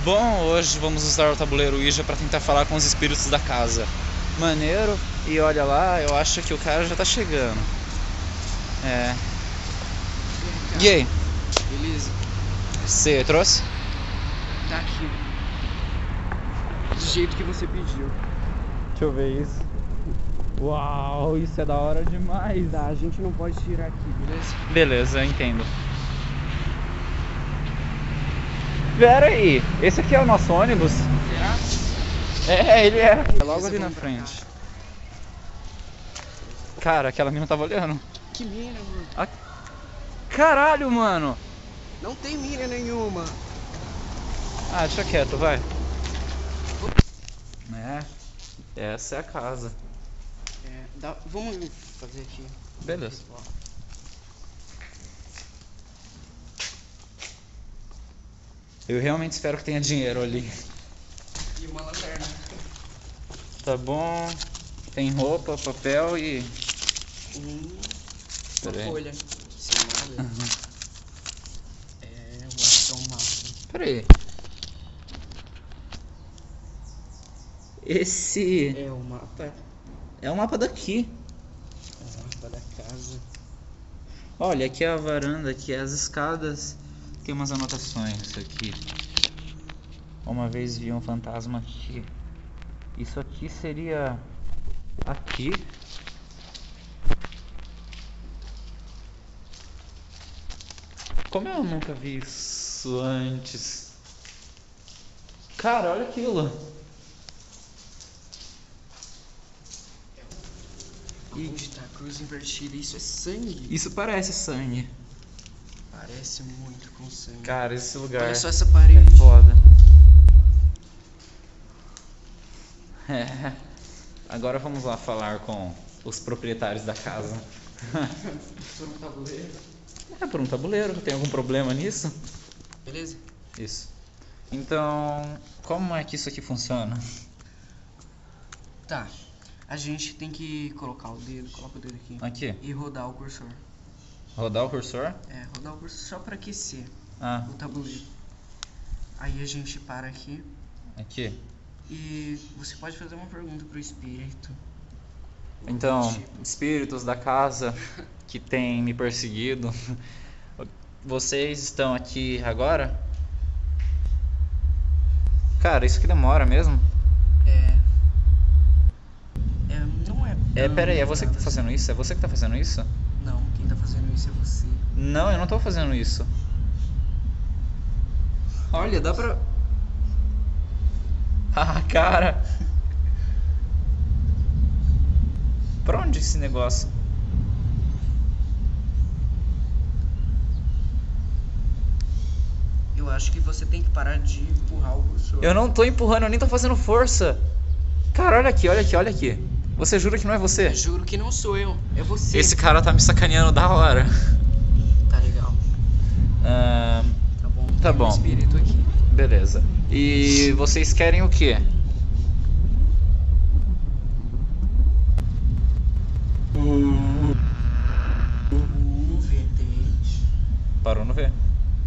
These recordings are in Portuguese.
Bom, hoje vamos usar o tabuleiro Ouija para tentar falar com os espíritos da casa. Maneiro, e olha lá, eu acho que o cara já tá chegando. É. E aí? Beleza? Você trouxe? Tá aqui. Do jeito que você pediu. Deixa eu ver isso. Uau, isso é da hora demais. Tá, a gente não pode tirar aqui, beleza? Beleza, eu entendo. Pera aí, esse aqui é o nosso ônibus? Será? É, ele é. É logo Beleza, ali na vamos pra frente. cá. Cara, aquela mina tava olhando. Que mina, mano? Caralho, mano. Não tem mina nenhuma. Ah, deixa quieto, vai. Essa é a casa. Vamos fazer aqui. Beleza. Eu realmente espero que tenha dinheiro ali. E uma lanterna. Tá bom. Tem roupa, papel e... Uma Pera aí. folha. Sim, nada. Eu acho que é um mapa. Pera aí. Esse É o mapa. é o mapa daqui. É o mapa da casa. Olha, aqui é a varanda, aqui é as escadas. Tem umas anotações aqui. Uma vez vi um fantasma aqui. Isso aqui seria... aqui. Como eu nunca vi isso antes? Cara, olha aquilo. Onde tá a cruz invertida? Isso é sangue? Isso parece sangue. Parece muito com sangue. Cara, esse lugar Olha só essa parede. é foda. É. Agora vamos lá falar com os proprietários da casa. Por um tabuleiro. É por um tabuleiro, tem algum problema nisso? Beleza? Isso. Então, como é que isso aqui funciona? Tá. A gente tem que coloca o dedo aqui. Aqui, E rodar o cursor. rodar o cursor. Rodar o cursor só pra aquecer Ah, o tabuleiro. Aí a gente para aqui aqui. e você pode fazer uma pergunta pro espírito. Então, Tipo, espíritos da casa que têm me perseguido, vocês estão aqui agora? Cara, isso que demora mesmo? não é. Pera aí, é tão você que tá demorado fazendo isso? É você que tá fazendo isso? assim. Não, quem tá fazendo isso é você. Não, eu não tô fazendo isso. Olha, dá pra... Ah, cara. Pra onde esse negócio? Eu acho que você tem que parar de empurrar o cursor. Eu não tô empurrando, eu nem tô fazendo força. Cara, olha aqui, olha aqui, olha aqui. Você jura que não é você? Eu juro que não sou eu, é você. Esse cara tá me sacaneando da hora. Tá legal. Tá bom. Tá Tem um bom. espírito aqui. Beleza. E vocês querem o quê? VT. Parou no V.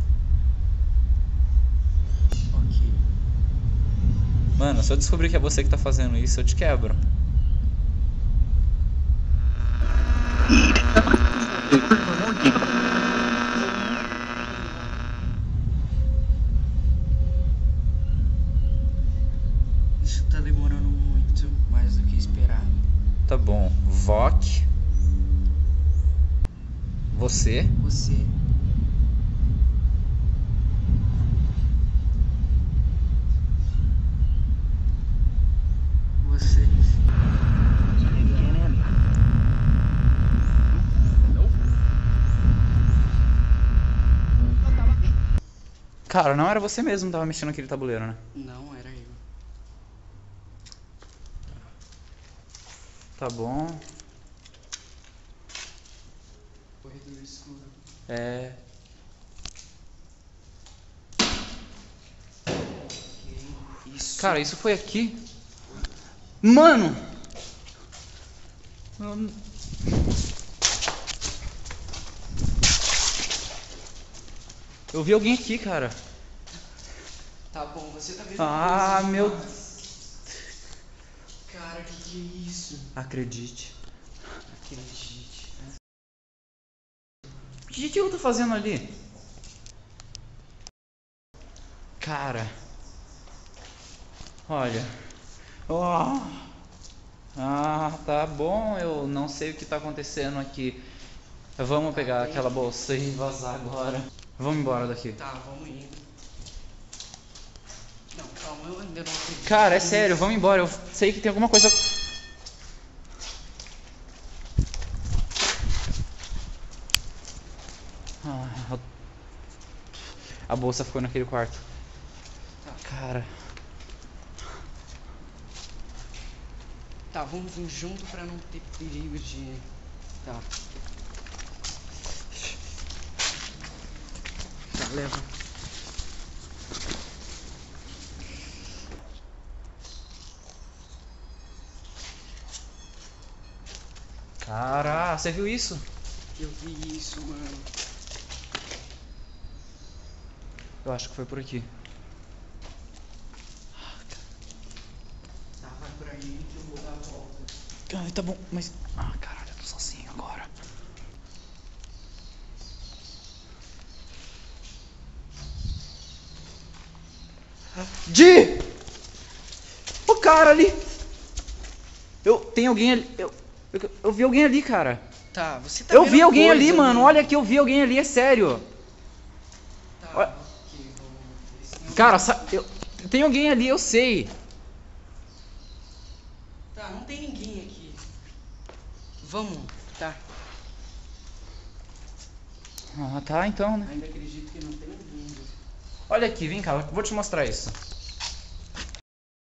Ok. Mano, se eu descobrir que é você que tá fazendo isso, eu te quebro. Isso tá demorando muito, mais do que esperado. Tá bom. Vok. Você. Você. Você. Cara, não era você mesmo que tava mexendo naquele tabuleiro, né? Não, era eu. Tá bom. Corredor escuro. Ok. Isso. Cara, isso foi aqui? Mano! Eu vi alguém aqui, cara. Tá bom, você tá vendo Ah, coisa meu... demais. Cara, que é isso? Acredite. Acredite. O que eu tô fazendo ali? Cara. Olha. Oh. Ah, tá bom. Eu não sei o que tá acontecendo aqui. Vamos pegar aquela bolsa e vazar agora. Vamos embora daqui. Tá, vamos indo. Não, calma, eu ainda não acredito. Cara, é sério, vamos embora. Eu sei que tem alguma coisa. Ah, a bolsa ficou naquele quarto. Tá. Cara. Tá, vamos vir junto pra não ter perigo de... Tá. Tá, leva. Cara, você viu isso? Eu vi isso, mano. Eu acho que foi por aqui. Tá, vai por aí que eu vou dar a volta. Ai, tá bom, mas... Ah, caralho, eu tô sozinho agora. Di! O cara ali! Tem alguém ali... Eu vi alguém ali, cara. Tá, você tá Eu vendo vi alguém coisa, ali, mano. Olha que eu vi alguém ali, é sério. Tá, Olha. ok, vamos ver se Cara, tem alguém ali, eu sei. Tá, não tem ninguém aqui. Vamos, tá. Ah, tá, então, né? Ainda acredito que não tem ninguém. Olha aqui, vem cá, eu vou te mostrar isso.